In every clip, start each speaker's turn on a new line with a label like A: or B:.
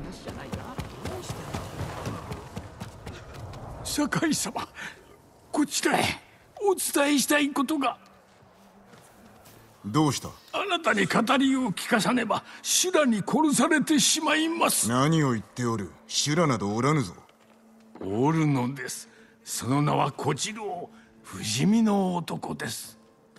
A: 堺様、こちらへお伝えしたいことが。
B: どうした？
A: あなたに語りを聞かさねば修羅に殺されてしまいます。
B: 何を言っておる。修羅などおらぬぞ。
A: おるのです。その名は小次郎、不死身の男です。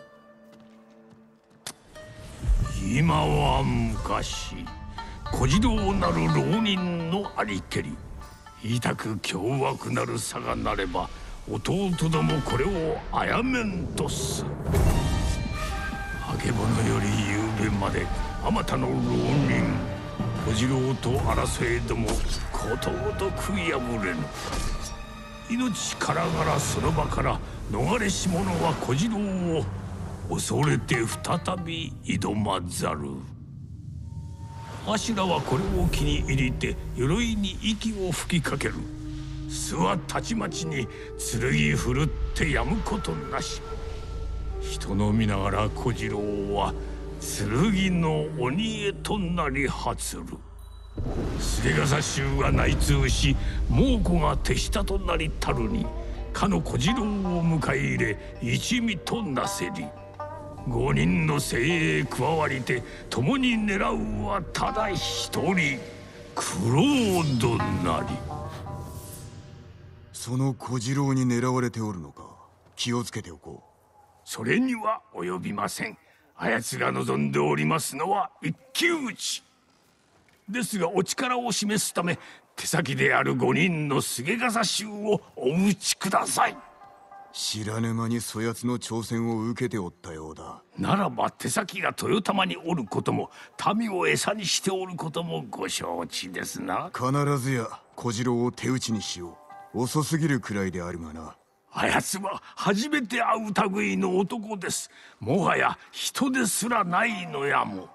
A: 今は昔、小次郎なる浪人のありけり、痛く凶悪なるさがなれば弟どもこれをあやめんとす。あけぼのより夕べまであまたの浪人小次郎と争えどもことごとく破れぬ。命からがらその場から逃れし者は小次郎を恐れて再び挑まざる。あしらはこれを気に入りて鎧に息を吹きかける。巣はたちまちに剣振るってやむことなし。人の見ながら小次郎は剣の鬼へとなり発る。菅笠衆が内通し猛虎が手下となりたるにかの小次郎を迎え入れ一味となせり。5人の精鋭加わりて共に狙うはただ一人九郎殿なり。
B: その小次郎に狙われておるのか。気をつけておこう。
A: それには及びません。あやつが望んでおりますのは一騎打ちですが、お力を示すため手先である5人の菅笠衆をお討ちください。
B: 知らぬ間にそやつの挑戦を受けておったようだ。
A: ならば手先が豊玉におることも民を餌にしておることもご承知ですな。
B: 必ずや小次郎を手打ちにしよう。遅すぎるくらいであるがな。
A: あやつは初めて会う類の男です。もはや人ですらないのやも。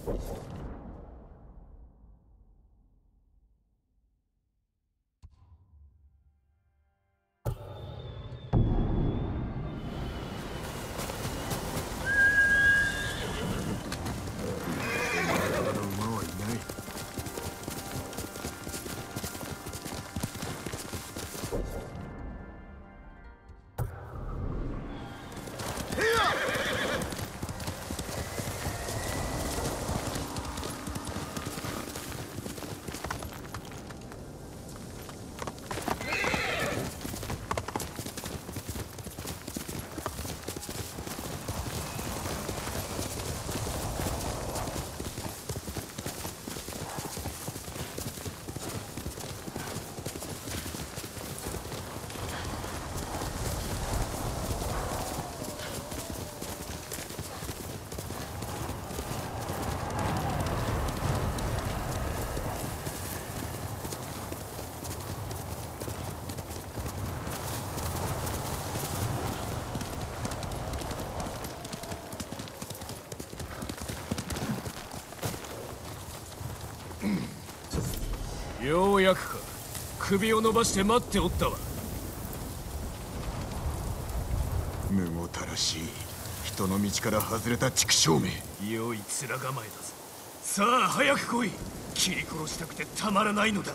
C: ようやくか。首を伸ばして待っておったわ。
B: むごたらしい人の道から外れた畜生め。
C: 良い面構えだぞ。さあ早く来い。切り殺したくてたまらないのだ。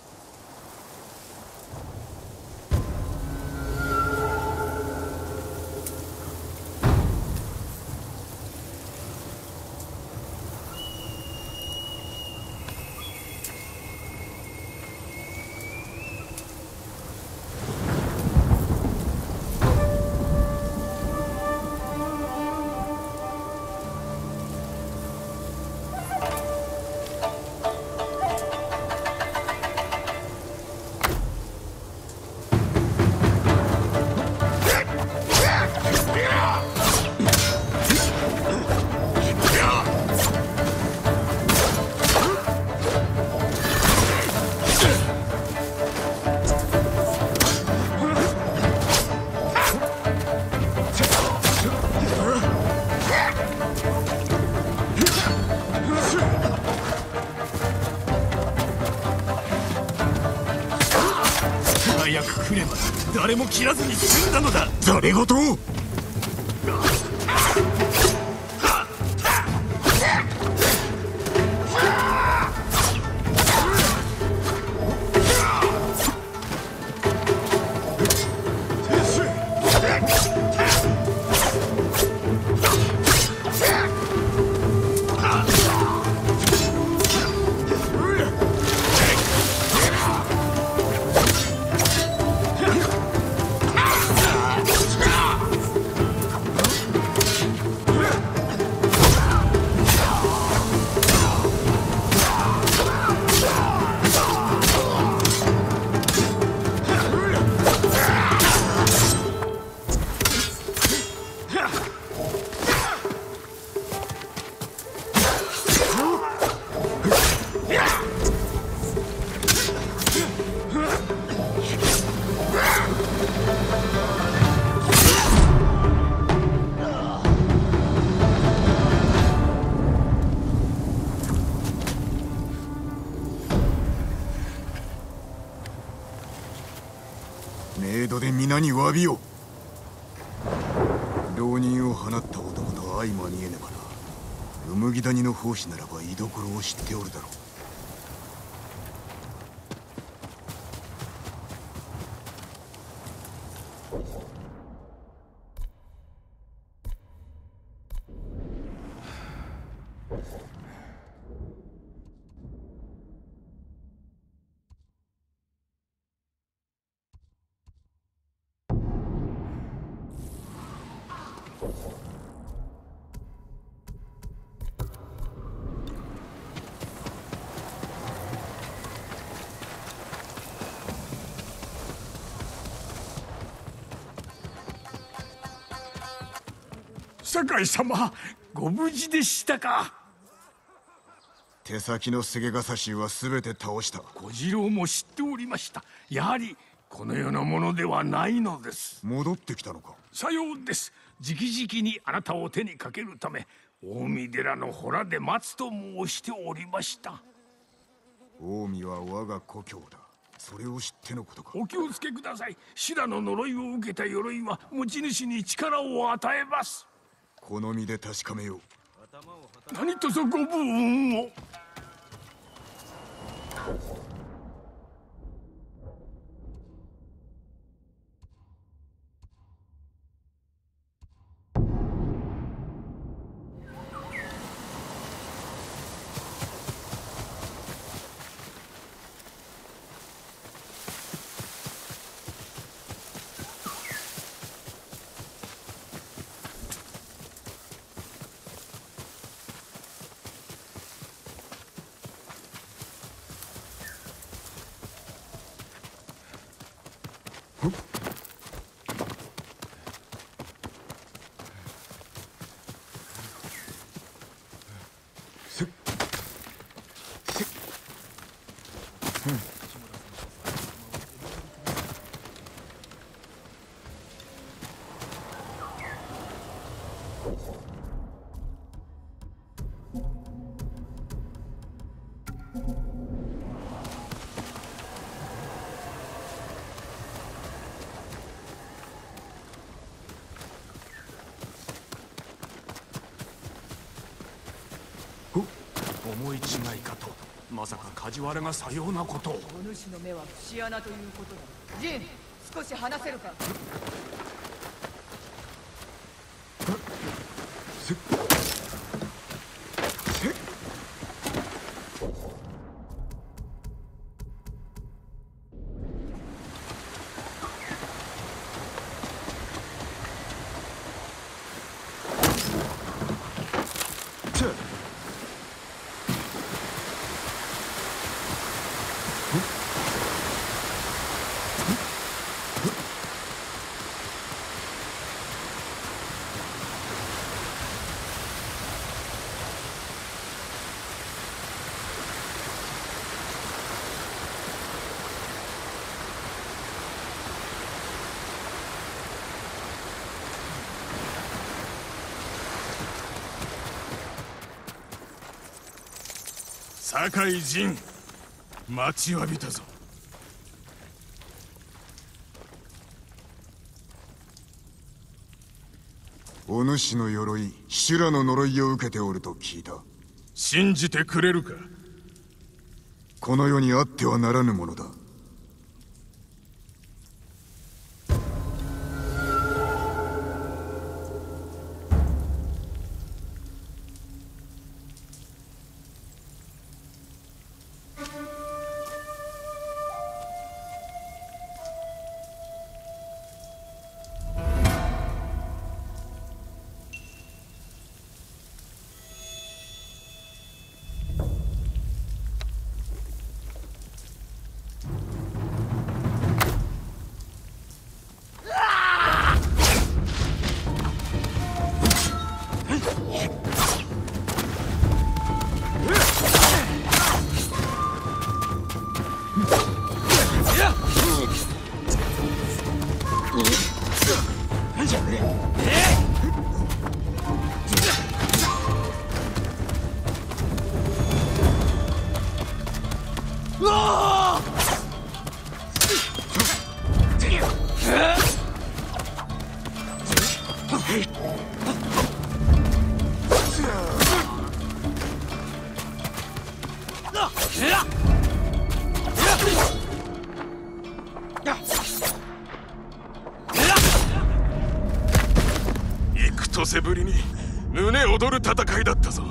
C: 早く来れば誰も切らずに済んだのだ。
B: 誰事？メイドで皆に詫びよ。浪人を放った男と相まみえねばな。うむぎ谷の奉仕ならば居所を知っておるだろう。
A: 酒井様、ご無事でしたか。
B: 手先の菅笠衆は全て倒した。
A: 小次郎も知っておりました。やはりこの世のものではないのです。
B: 戻ってきたのか。
A: さようです。 直々にあなたを手にかけるため近江寺の洞で待つと申しておりました。
B: 近江は我が故郷だ。それを知ってのことか。
A: お気をつけください。修羅の呪いを受けた鎧は持ち主に力を与えます。
B: 好みで確かめよう。
A: 何とぞご武運を。
C: 思い違いかと。まさか梶原がさようなことを。
D: お主の目は節穴ということだ。ジン、少し話せるか。
C: 酒井陣、待ちわびたぞ。
B: お主の鎧、修羅の呪いを受けておると聞いた。
C: 信じてくれるか。
B: この世にあってはならぬものだ。
C: 幾年ぶりに胸躍る戦いだったぞ。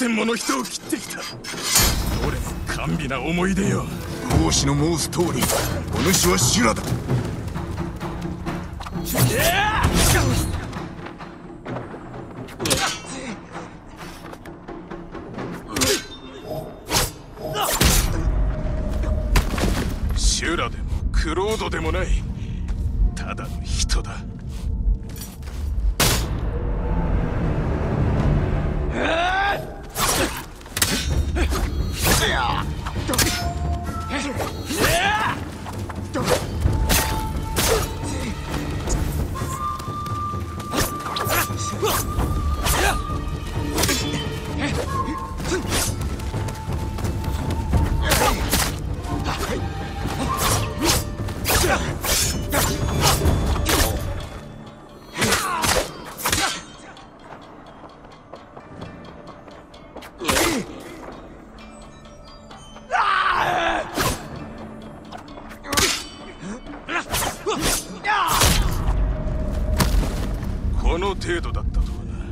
C: 千もの人を切ってきた。どれも甘美な思い出よ。
B: 孔子の申す通り、お主は修羅だ。
C: 修羅でもクロードでもない、ただの人だ。この程度だったとはな。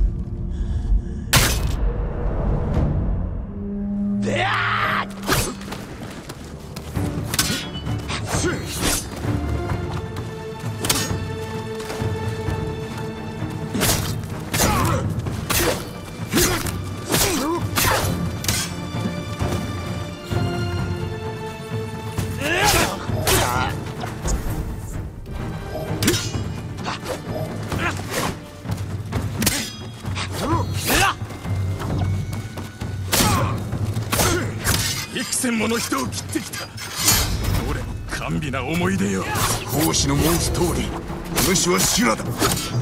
C: 幾千もの人を切ってきた。どれも甘美な思い出よ。
B: 孔子の申す通り、お主は修羅だ。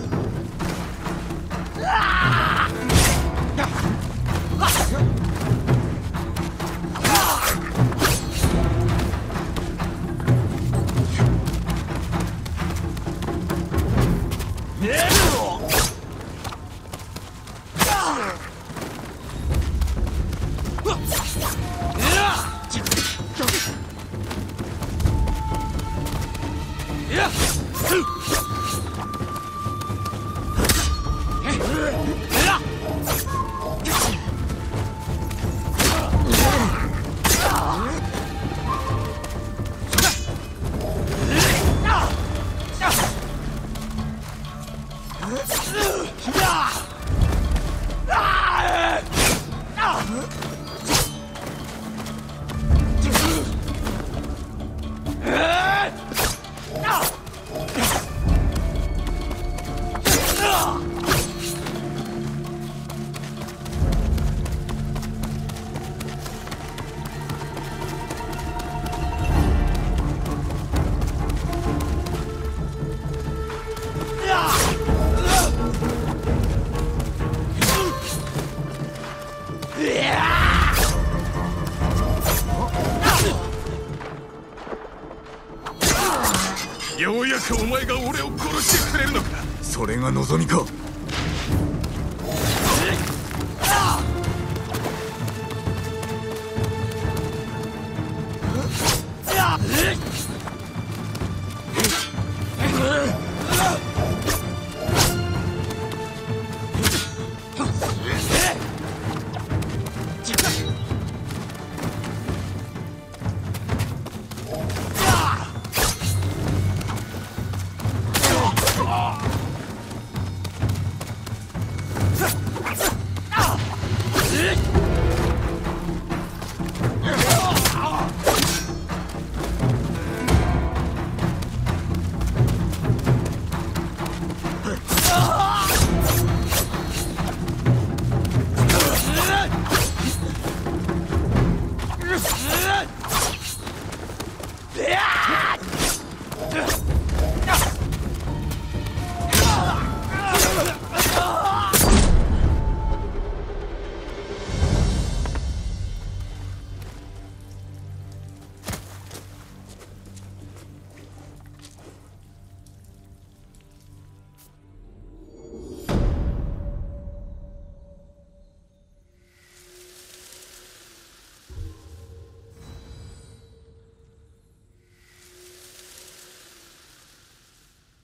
C: ようやくお前が俺を殺してくれるのか。
B: それが望みか。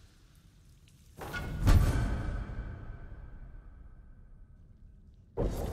E: you